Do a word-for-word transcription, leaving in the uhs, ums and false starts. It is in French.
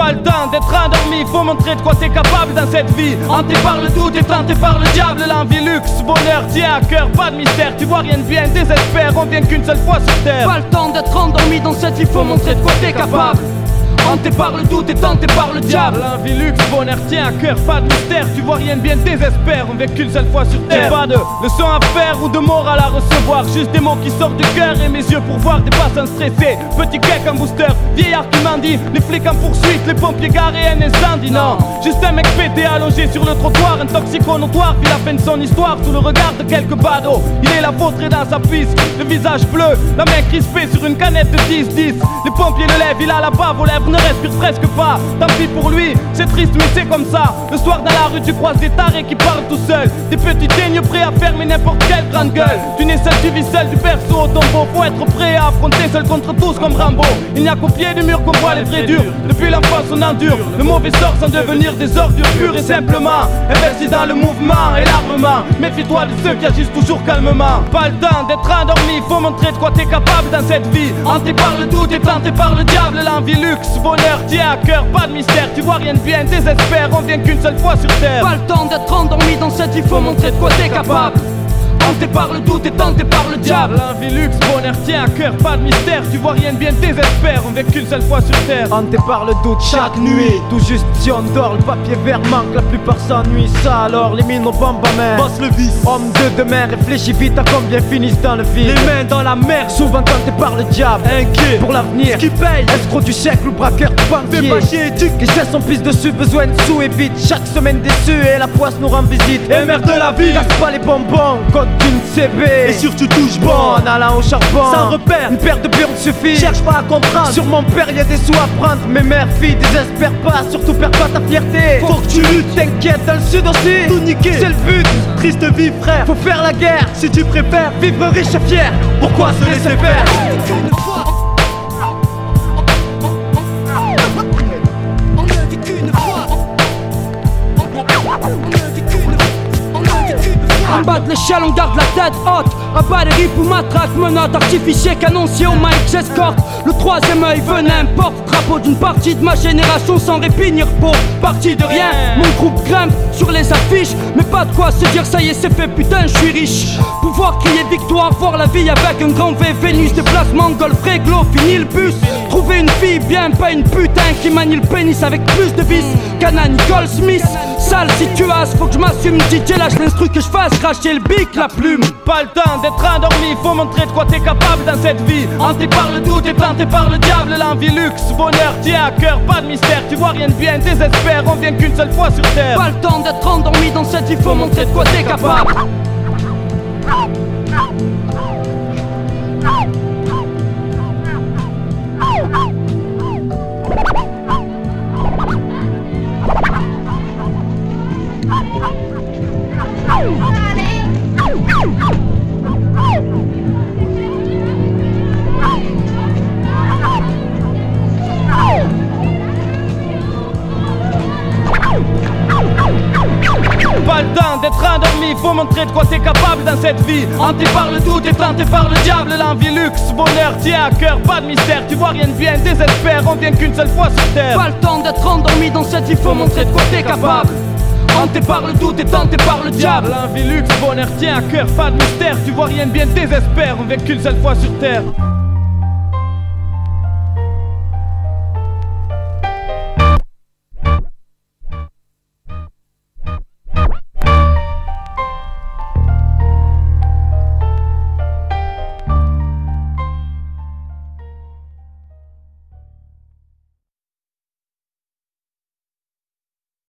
Pas le temps d'être endormi, faut montrer de quoi t'es capable dans cette vie. Hanté par le doute et tenté par le diable, l'envie, luxe, bonheur, tient à cœur, pas de mystère. Tu vois rien de bien, désespère, on vient qu'une seule fois sur terre. Pas le temps d'être endormi dans cette vie, faut montrer de quoi t'es capable. Hanté par le doute et tenté par le diable. L'envie, luxe, bonheur, tient à cœur, pas de mystère. Tu vois rien de bien, désespère, on vient qu'une seule fois sur terre. Pas de leçons à faire ou de morale à recevoir, juste des mots qui sortent du cœur et mes yeux pour voir des passants stressés. Petit cake en booster, vieillard qui mendie, les flics en poursuite, les pompiers garés, un incendie. Non, juste un mec pété allongé sur le trottoir, un toxico notoire, puis la fin de son histoire sous le regard de quelques badauds. Il est là vautré dans sa piste, le visage bleu, la main crispée sur une canette de dix dix. Les pompiers le lèvent, il a la bave aux lèvres, ne respire presque pas. Tant pis pour lui, c'est triste mais c'est comme ça. Le soir dans la rue tu croises des tarés qui parlent tout seuls, des petits daignes prêts à fermer n'importe quelle grande gueule. Tu n'es seul, tu vis seul du berceau au tombeau. Faut être prêt à affronter seul contre tous comme Rambo. Il n'y a qu'au pied du mur qu'on voit les vrais durs. Depuis l'enfance on endure le mauvais sort sans devenir des ordures pures et simplement investis dans le mouvement et l'armement. Méfie-toi de ceux qui agissent toujours calmement. Pas le temps d'être endormi, faut montrer de quoi t'es capable dans cette vie. Hanté par le doute et tenté par le diable, l'envie, luxe, bonheur, tient à cœur, pas de mystère. Tu vois rien de bien, désespère, on vient qu'une seule fois sur terre. Pas le temps d'être endormi dans cette vie, faut montrer de quoi t'es capable. Hanté par le doute et tenté par le diable. L'envie, luxe, bonheur, tient à cœur, pas de mystère. Tu vois rien de bien, désespère, on vient qu'une seule fois sur terre. Hanté par le doute chaque nuit, tout juste si on dort, le papier vert manque, la plupart s'ennuient. Ça alors, les mines au bamba main, passe le vice. Homme de demain, réfléchis vite à combien finissent dans le vide. Les mains dans la mer, souvent tenté par le diable, inquiet pour l'avenir. Ce qui paye, escroc du siècle ou braqueur du banquier. fais pas chier, éthique. Les gestes sont prise dessus, besoin de sous et vite. Chaque semaine déçu et la poisse nous rend visite. Et merde de la vie, casse pas les bonbons, code d'une C B. et surtout touche bon, en allant au charbon. sans repère, Une paire de burnes suffit. cherche pas à comprendre. Sur mon père y'a des sous à prendre. Mais mère, fille, désespère pas, surtout perds pas ta fierté. Faut que tu luttes, T'inquiète, dans le sud aussi, tout niquer. c'est le but. Triste vie frère, Faut faire la guerre, si tu préfères vivre riche et fier. pourquoi se laisser faire? En bas de l'échelle on garde la tête haute. Abat les rips ou matraques, menottes, artificiers, canonciers au mic, j'escorte. Le troisième œil venin porte drapeau d'une partie de ma génération sans répit ni repos. Parti de rien, mon groupe grimpe sur les affiches. Mais pas de quoi se dire ça y est c'est fait, putain je suis riche. Pouvoir crier victoire, voir la vie avec un grand V. Vénus, déplacement, golf, réglo, fini le bus. Trouver une fille bien, pas une putain qui manie le pénis avec plus de vis qu'Anna Nicole Smith. Sale si tu as, faut que je m'assume, D J lâche l'instru que je fasse, cracher le bic, la plume. Pas le temps d'être endormi, faut montrer de quoi t'es capable dans cette vie. Hanté par le doute et tenté par le diable, l'envie, luxe, bonheur, tient à cœur, pas de mystère. Tu vois rien de bien, désespère, on vient qu'une seule fois sur terre. Pas le temps d'être endormi dans cette vie, faut montrer de quoi t'es capable. Pas le temps d'être endormi, faut montrer de quoi t'es capable dans cette vie. Hanté par le doute et tenté par le diable, l'envie, luxe, bonheur, tient à cœur, pas de mystère. Tu vois rien de bien, désespère, on vient qu'une seule fois sur terre. Pas le temps d'être endormi dans cette vie, faut montrer de quoi t'es capable. Hanté par le doute et tenté par le diable. L'envie, luxe, bonheur, tient à cœur, pas de mystère. Tu vois rien de bien, désespère, on vient qu'une seule fois sur terre.